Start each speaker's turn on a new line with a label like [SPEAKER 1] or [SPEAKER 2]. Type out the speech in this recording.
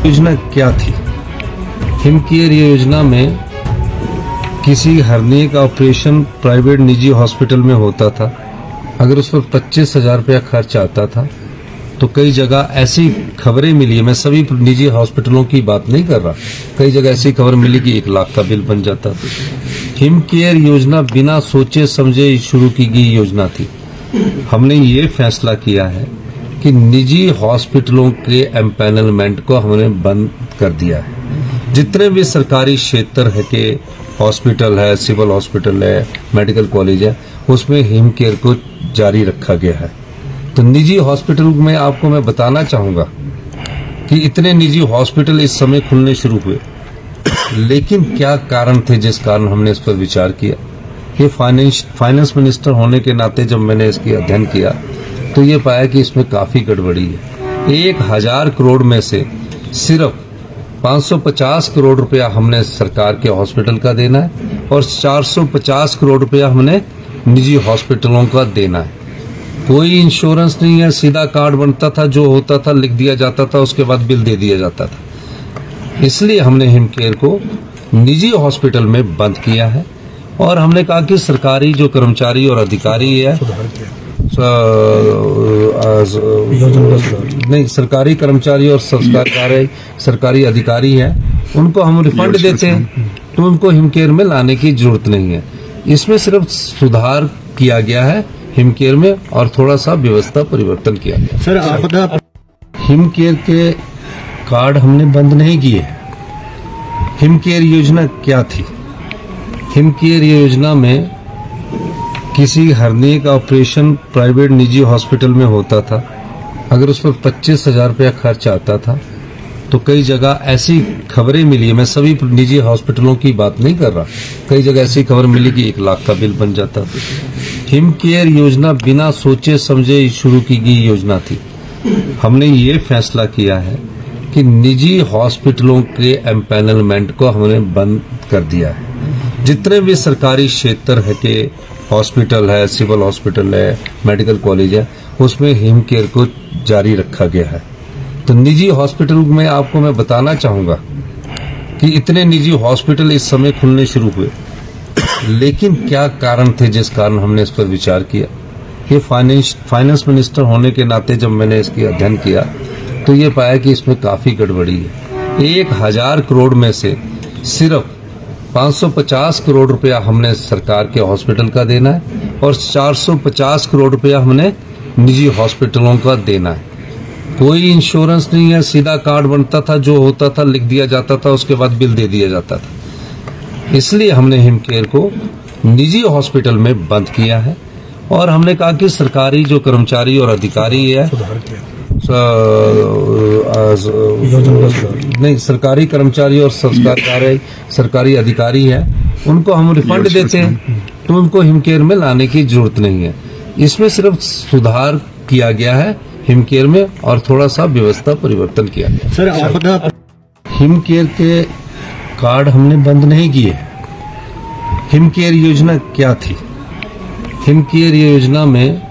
[SPEAKER 1] योजना क्या थी? हिमकेयर योजना में किसी हर्निया का ऑपरेशन प्राइवेट निजी हॉस्पिटल में होता था। अगर उस पर 25,000 रुपया खर्च आता था तो कई जगह ऐसी खबरें मिली है, मैं सभी निजी हॉस्पिटलों की बात नहीं कर रहा, कई जगह ऐसी खबर मिली कि 1 लाख का बिल बन जाता था। हिमकेयर योजना बिना सोचे समझे शुरू की गई योजना थी। हमने ये फैसला किया है कि निजी हॉस्पिटलों के एम्पैनलमेंट को हमने बंद कर दिया है। जितने भी सरकारी क्षेत्र है के हॉस्पिटल है, सिविल हॉस्पिटल है, मेडिकल कॉलेज है, उसमें हिमकेयर को जारी रखा गया है। तो निजी हॉस्पिटल में आपको मैं बताना चाहूंगा कि इतने निजी हॉस्पिटल इस समय खुलने शुरू हुए, लेकिन क्या कारण थे जिस कारण हमने इस पर विचार किया? ये फाइनेंस मिनिस्टर होने के नाते जब मैंने इसकी अध्ययन किया तो ये पाया कि इसमें काफी गड़बड़ी है। 1,000 करोड़ में से सिर्फ 550 करोड़ रुपया हमने सरकार के हॉस्पिटल का देना है और 450 करोड़ रुपया हमने निजी हॉस्पिटलों का देना है। कोई इंश्योरेंस नहीं है, सीधा कार्ड बनता था, जो होता था लिख दिया जाता था, उसके बाद बिल दे दिया जाता था। इसलिए हमने हिमकेयर को निजी हॉस्पिटल में बंद किया है और हमने कहा कि सरकारी जो कर्मचारी और अधिकारी है, नहीं सरकारी कर्मचारी और सरकारी अधिकारी है, उनको हम रिफंड देते हैं, तो उनको हिमकेयर में लाने की जरूरत नहीं है। इसमें सिर्फ सुधार किया गया है हिमकेयर में और थोड़ा सा व्यवस्था परिवर्तन किया गया।
[SPEAKER 2] सर आप
[SPEAKER 1] हिमकेयर के कार्ड हमने बंद नहीं किए। हिमकेयर योजना क्या थी? हिमकेयर योजना में किसी हर्निया का ऑपरेशन प्राइवेट निजी हॉस्पिटल में होता था। अगर उस पर 25,000 रुपया खर्च आता था तो कई जगह ऐसी खबरें मिली है, मैं सभी निजी हॉस्पिटलों की बात नहीं कर रहा, कई जगह ऐसी खबर मिली कि 1 लाख का बिल बन जाता था। हिमकेयर योजना बिना सोचे समझे शुरू की गई योजना थी। हमने ये फैसला किया है कि निजी हॉस्पिटलों के एम्पैनलमेंट को हमने बंद कर दिया है। जितने भी सरकारी क्षेत्र है के हॉस्पिटल है, सिविल हॉस्पिटल है, मेडिकल कॉलेज है, उसमें हिमकेयर को जारी रखा गया है। तो निजी हॉस्पिटल में आपको मैं बताना चाहूंगा कि इतने निजी हॉस्पिटल इस समय खुलने शुरू हुए, लेकिन क्या कारण थे जिस कारण हमने इस पर विचार किया? ये फाइनेंस मिनिस्टर होने के नाते जब मैंने इसकी अध्ययन किया तो ये पाया कि इसमें काफी गड़बड़ी है। 1,000 करोड़ में से सिर्फ 550 करोड़ रुपया हमने सरकार के हॉस्पिटल का देना है और 450 करोड़ रुपया हमने निजी हॉस्पिटलों का देना है। कोई इंश्योरेंस नहीं है, सीधा कार्ड बनता था, जो होता था लिख दिया जाता था, उसके बाद बिल दे दिया जाता था। इसलिए हमने हिमकेयर को निजी हॉस्पिटल में बंद किया है और हमने कहा कि सरकारी जो कर्मचारी और अधिकारी है, नहीं सरकारी कर्मचारी और सरकारी अधिकारी है, उनको हम रिफंड देते हैं, तो उनको हिमकेयर में लाने की जरूरत नहीं है। इसमें सिर्फ सुधार किया गया है हिमकेयर में और थोड़ा सा व्यवस्था परिवर्तन किया गया।
[SPEAKER 2] सर आप
[SPEAKER 1] हिमकेयर के कार्ड हमने बंद नहीं किए। हिमकेयर योजना क्या थी? हिमकेयर योजना में